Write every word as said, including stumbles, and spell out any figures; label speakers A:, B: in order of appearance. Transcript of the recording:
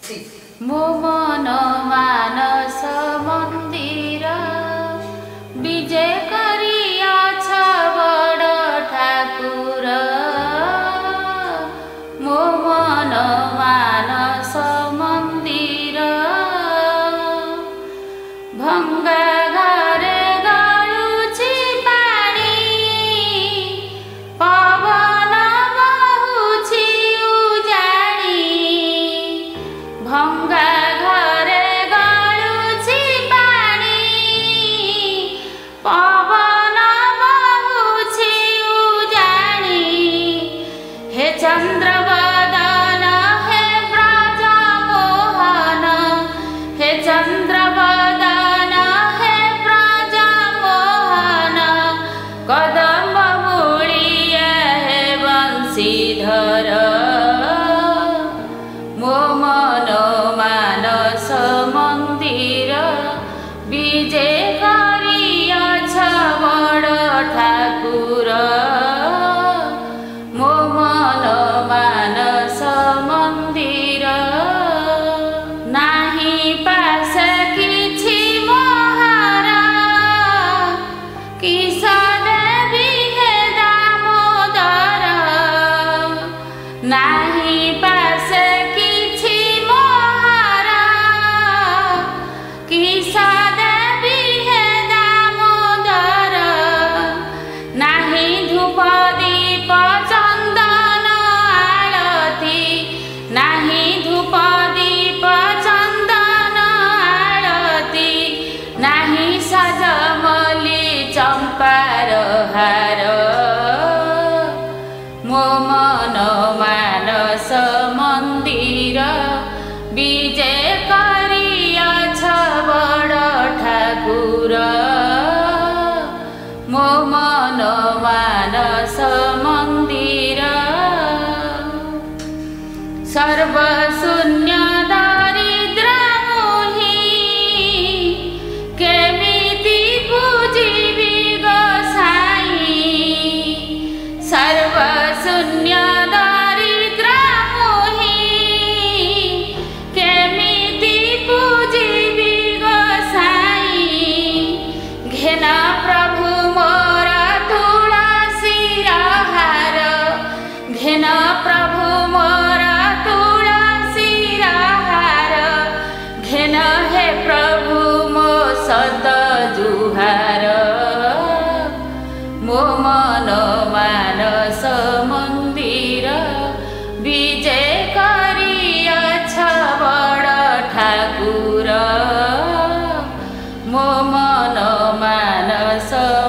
A: मो मन मानस मंदिर विजय करियाछ बड़ ठाकुर। मो मन मानस मंदिर भंगा घरे गलुछि पानी पवन बहुछि उजाड़ी। भंगा घरे गलुछि पानी पवन बहुछि उजाड़ी। हे चंद्र बदन हे ब्रज मोहन हे चंद्र बदन हे ब्रज मोहन कदम मूलिया हे बंशीधर। मो मन मानस मंदिर विजय करियाछ बड़ ठाकुर। मो मन मानस मंदिर नाही पास किछि मोहर किस देवी हे दामोदर। नाही पास किछि मोहर किस देवी हे दामोदर। नाही धूप दीप चंदन आलती नाही धूप दीप चंदन आलती नाही सजमली चंपार हार। मो मन मानस मंदिर विजय करियाछ बड़ ठाकुर। मो मन मानस मंदिर सर्वशून्य दरिद्र मोहि केमिति पूजिबि गोसाई। सर्वशून्य दरिद्र मोहि केमिति पूजिबि गोसाई। घेन प्रभु मोर तुलसी हार घेन प्रभु मोर तुलसी हार घेन हे प्रभु मो सत जुहार। मो मन मानस मंदिर विजय करियाछ बड़ ठाकुर। मो मन मानस